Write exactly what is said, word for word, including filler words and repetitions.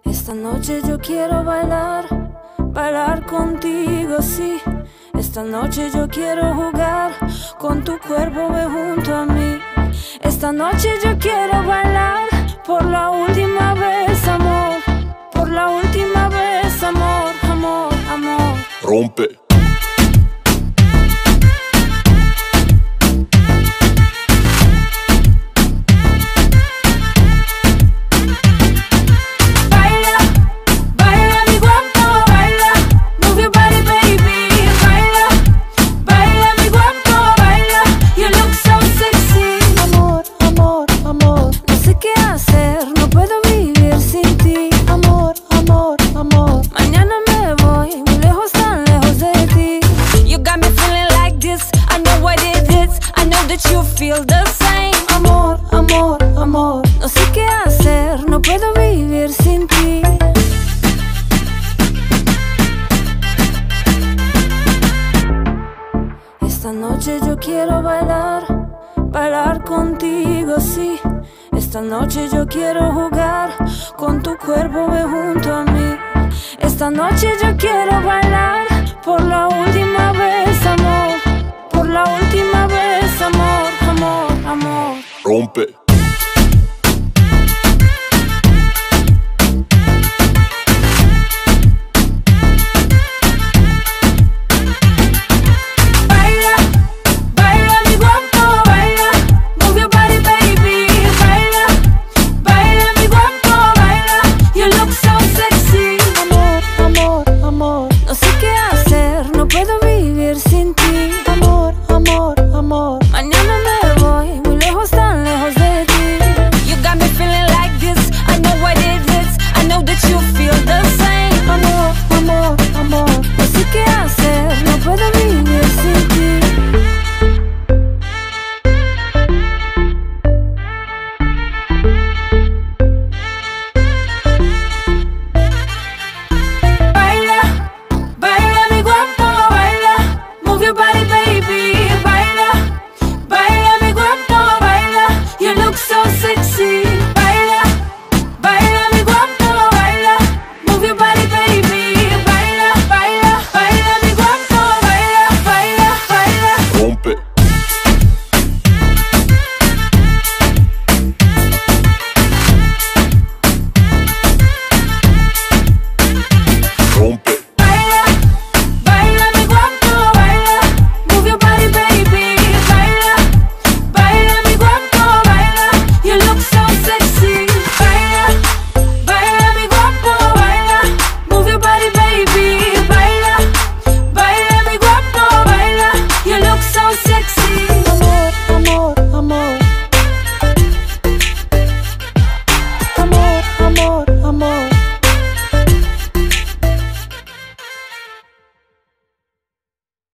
Esta noche yo quiero bailar, bailar contigo, sí. Esta noche yo quiero jugar con tu cuerpo, ve junto a mí. Esta noche yo quiero bailar por la última vez, amor. Por la última vez, amor, amor, amor. Rompe. You feel the same. Amor, amor, amor. No sé qué hacer, no puedo vivir sin ti. Esta noche yo quiero bailar, bailar contigo, sí. Esta noche yo quiero jugar con tu cuerpo, ve junto a mí. Esta noche yo quiero bailar por la última vez, amor. Por la última vez, amor, amor, amor. Rompe.